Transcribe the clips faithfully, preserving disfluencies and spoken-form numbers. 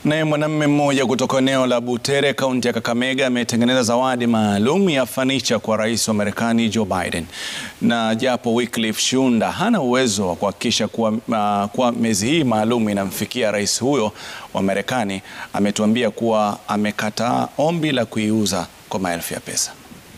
Naye mwanamume mmoja kutoka eneo la Butere Kaunti ya Kakamega ametengeneza zawadi maalum ya fanicha kwa rais wa Marekani Joe Biden. Na japo Wycklife Shiunda hana uwezo wa kuhakikisha kuwa, uh, kuwa mezi hii maalum inamfikia rais huyo wa Marekani, ametuambia kuwa amekataa ombi la kuiuza kwa maelfu ya pesa.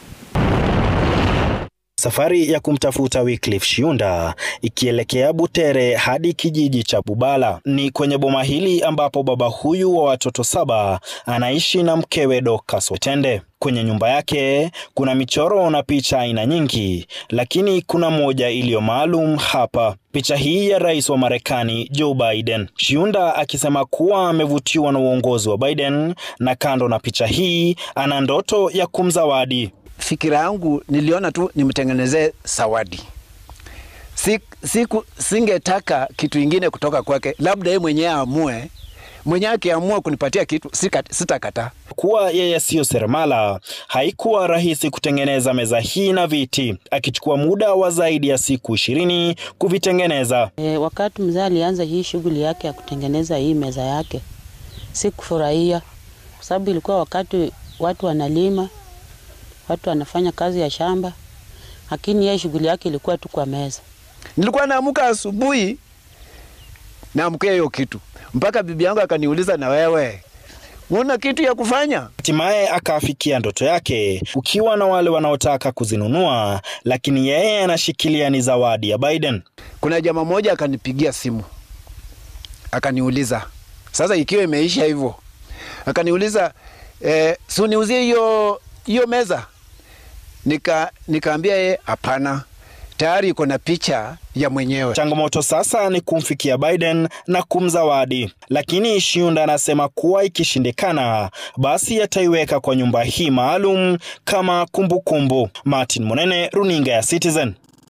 Safari ya kumtafuta Wycklife Shiunda ikielekea Butere hadi kijiji cha Bubala. Ni kwenye boma hili ambapo baba huyu wa watoto saba anaishi na mkewe Dokas Wetende. Kwenye nyumba yake kuna michoro na picha aina nyingi, lakini kuna moja iliyo maalum hapa. Picha hii ya rais wa Marekani Joe Biden. Shiunda akisema kuwa amevutiwa na uongozi wa Biden, na kando na picha hii ana ndoto ya kumzawadi. Fikira yangu niliona tu nimtengenezee zawadi. Siku singetaka kitu ingine kutoka kwake, labda yeye mwenyewe amue. Mwenyewe akiamua kunipatia kitu sitakataa. Kuwa yeye sio seremala, haikuwa rahisi kutengeneza meza hii na viti, akichukua muda wa zaidi ya siku ishirini kuvitengeneza. E, wakati mzee alianza hii shughuli yake ya kutengeneza hii meza yake, sikufurahia kwa sababu ilikuwa wakati watu wanalima, watu wanafanya kazi ya shamba, lakini yeye shughuli yake ilikuwa tu kwa meza. Nilikuwa naamka asubuhi naamkia hiyo kitu, mpaka bibi yangu akaniuliza, na wewe una kitu ya kufanya? Hatimaye akafikia ndoto yake, ukiwa na wale wanaotaka kuzinunua, lakini yeye anashikilia ni zawadi ya Biden. Kuna jamaa mmoja akanipigia simu, akaniuliza, sasa ikiwa imeisha hivyo, akaniuliza eh, si uniuzie hiyo hiyo meza? Nika nikaambia yeye hapana, tayari iko na picha ya mwenyewe. Changamoto sasa ni kumfikia Biden na kumzawadi, lakini Shiunda anasema kuwa ikishindikana basi ataiweka kwa nyumba hii maalum kama kumbukumbu. Martin Monene, runinga ya Citizen.